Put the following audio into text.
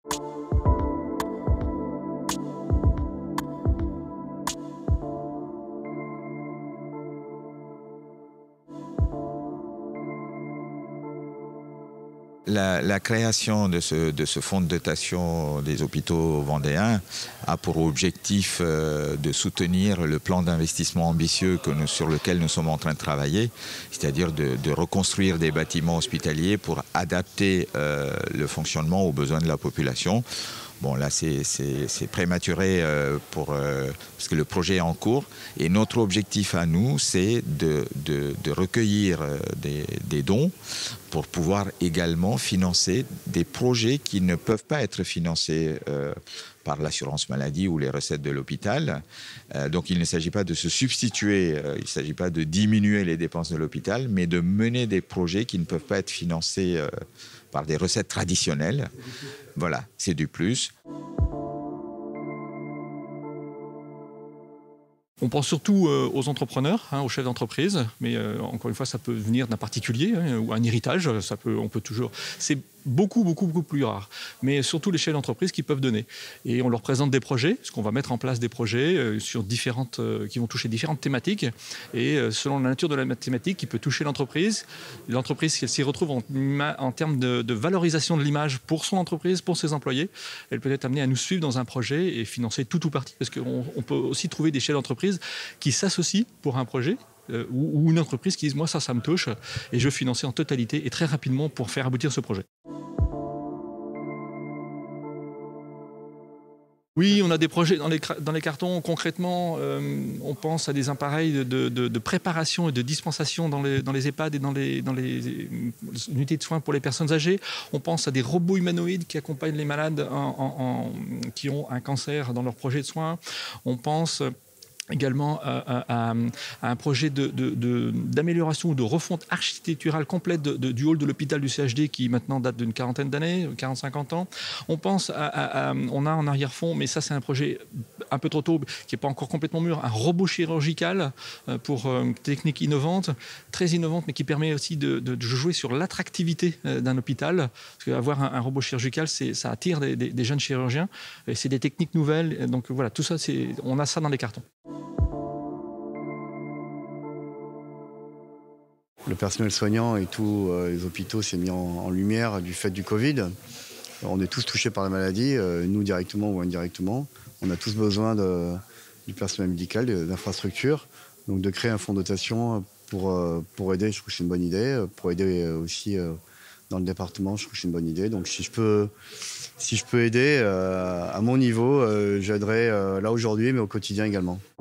La création de ce fonds de dotation des hôpitaux vendéens a pour objectif de soutenir le plan d'investissement ambitieux sur lequel nous sommes en train de travailler, c'est-à-dire de reconstruire des bâtiments hospitaliers pour adapter le fonctionnement aux besoins de la population. Bon, là, c'est prématuré parce que le projet est en cours. Et notre objectif à nous, c'est de recueillir des dons pour pouvoir également financer des projets qui ne peuvent pas être financés par l'assurance maladie ou les recettes de l'hôpital. Donc il ne s'agit pas de se substituer, il ne s'agit pas de diminuer les dépenses de l'hôpital, mais de mener des projets qui ne peuvent pas être financés par des recettes traditionnelles. Voilà, c'est du plus. On pense surtout aux entrepreneurs, aux chefs d'entreprise, mais encore une fois, ça peut venir d'un particulier ou un héritage. On peut toujours. C'est beaucoup plus rare. Mais surtout les chefs d'entreprise qui peuvent donner. Et on leur présente des projets, parce qu'on va mettre en place des projets qui vont toucher différentes thématiques. Et selon la nature de la thématique, qui peut toucher l'entreprise. L'entreprise, si elle s'y retrouve en termes de valorisation de l'image pour son entreprise, pour ses employés, elle peut être amenée à nous suivre dans un projet et financer tout ou partie. Parce qu'on peut aussi trouver des chefs d'entreprise qui s'associent pour un projet ou une entreprise qui dit « moi ça me touche et je veux financer en totalité et très rapidement pour faire aboutir ce projet ». Oui, on a des projets dans les cartons. Concrètement, on pense à des appareils de préparation et de dispensation dans les EHPAD et dans les unités de soins pour les personnes âgées. On pense à des robots humanoïdes qui accompagnent les malades qui ont un cancer dans leur projet de soins. On pense également à un projet d'amélioration ou de refonte architecturale complète du hall de l'hôpital du CHD qui maintenant date d'une quarantaine d'années, 40-50 ans. On pense on a en arrière-fond, mais ça c'est un projet un peu trop tôt, qui n'est pas encore complètement mûr, un robot chirurgical pour technique innovante, très innovante, mais qui permet aussi de jouer sur l'attractivité d'un hôpital. Parce qu'avoir un robot chirurgical, ça attire des jeunes chirurgiens, et c'est des techniques nouvelles. Donc voilà, tout ça, on a ça dans les cartons. Le personnel soignant et tous les hôpitaux s'est mis en lumière du fait du Covid. On est tous touchés par la maladie, nous directement ou indirectement. On a tous besoin du personnel médical, d'infrastructures. Donc de créer un fonds de dotation pour aider, je trouve que c'est une bonne idée. Pour aider aussi dans le département, je trouve que c'est une bonne idée. Donc si je peux aider à mon niveau, j'aiderai là aujourd'hui, mais au quotidien également.